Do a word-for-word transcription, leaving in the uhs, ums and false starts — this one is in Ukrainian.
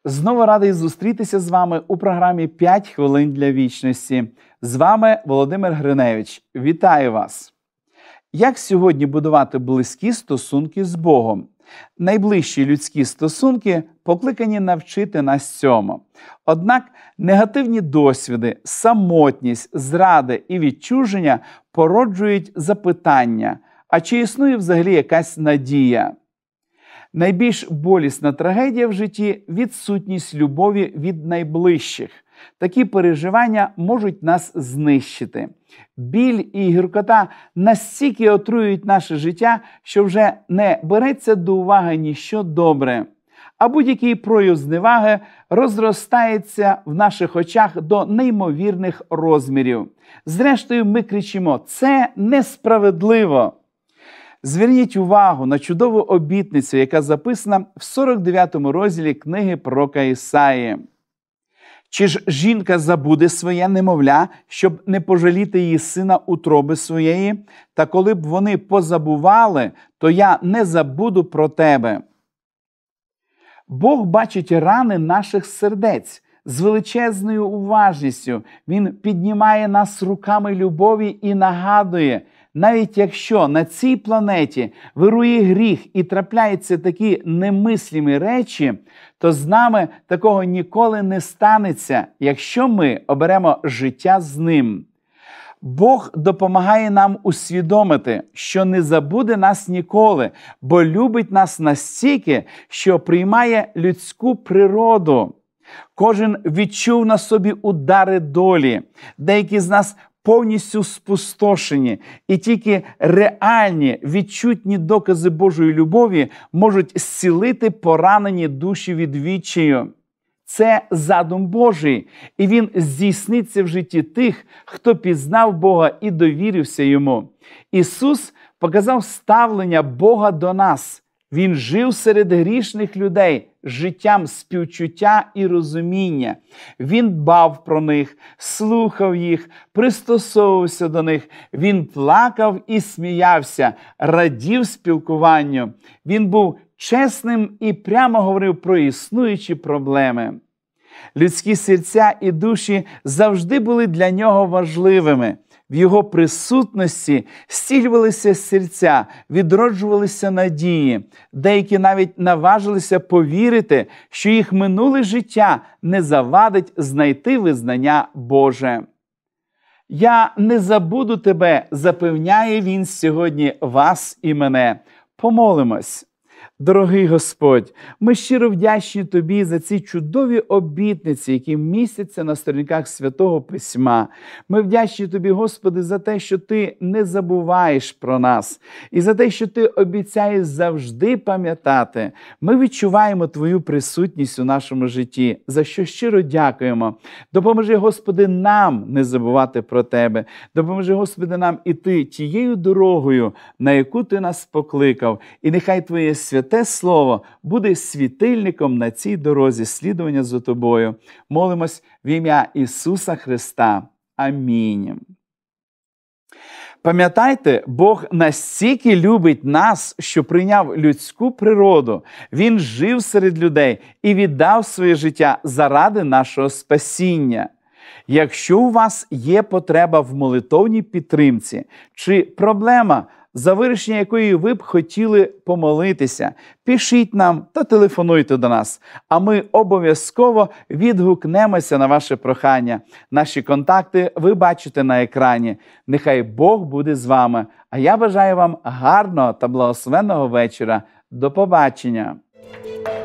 Знову радий зустрітися з вами у програмі «п'ять хвилин для вічності». З вами Володимир Гриневич. Вітаю вас! Як сьогодні будувати близькі стосунки з Богом? Найближчі людські стосунки покликані навчити нас цьому. Однак негативні досвіди, самотність, зради і відчуження породжують запитання, а чи існує взагалі якась надія? Найбільш болісна трагедія в житті – відсутність любові від найближчих. Такі переживання можуть нас знищити. Біль і гіркота настільки отруюють наше життя, що вже не береться до уваги ніщо добре. А будь-який прояв зневаги розростається в наших очах до неймовірних розмірів. Зрештою, ми кричимо: «Це несправедливо!» Зверніть увагу на чудову обітницю, яка записана в сорок дев'ятому розділі книги пророка Ісаї. «Чи ж жінка забуде своє немовля, щоб не пожаліти її сина утроби своєї? Та коли б вони позабували, то я не забуду про тебе». Бог бачить рани наших сердець. З величезною уважністю Він піднімає нас руками любові і нагадує: навіть якщо на цій планеті вирує гріх і трапляються такі немислимі речі, то з нами такого ніколи не станеться, якщо ми оберемо життя з Ним. Бог допомагає нам усвідомити, що не забуде нас ніколи, бо любить нас настільки, що приймає людську природу. Кожен відчув на собі удари долі. Деякі з нас повністю спустошені, і тільки реальні, відчутні докази Божої любові можуть зцілити поранені душі від відчаю. Це задум Божий, і він здійсниться в житті тих, хто пізнав Бога і довірився Йому. Ісус показав ставлення Бога до нас. Він жив серед грішних людей життям співчуття і розуміння. Він дбав про них, слухав їх, пристосовувався до них. Він плакав і сміявся, радів спілкуванню. Він був чесним і прямо говорив про існуючі проблеми. Людські серця і душі завжди були для нього важливими. В його присутності зцілювалися серця, відроджувалися надії. Деякі навіть наважилися повірити, що їх минуле життя не завадить знайти визнання Боже. «Я не забуду тебе», запевняє Він сьогодні вас і мене. Помолимось. Дорогий Господь, ми щиро вдячні Тобі за ці чудові обітниці, які містяться на сторінках Святого Письма. Ми вдячні Тобі, Господи, за те, що Ти не забуваєш про нас, і за те, що Ти обіцяєш завжди пам'ятати. Ми відчуваємо Твою присутність у нашому житті, за що щиро дякуємо. Допоможи, Господи, нам не забувати про Тебе. Допоможи, Господи, нам іти тією дорогою, на яку Ти нас покликав. І нехай Твоє святе Те Слово буде світильником на цій дорозі слідування за Тобою. Молимось в ім'я Ісуса Христа. Амінь. Пам'ятайте, Бог настільки любить нас, що прийняв людську природу. Він жив серед людей і віддав своє життя заради нашого спасіння. Якщо у вас є потреба в молитовній підтримці чи проблема, за вирішення якої ви б хотіли помолитися, пишіть нам та телефонуйте до нас, а ми обов'язково відгукнемося на ваше прохання. Наші контакти ви бачите на екрані. Нехай Бог буде з вами, а я бажаю вам гарного та благословенного вечора. До побачення!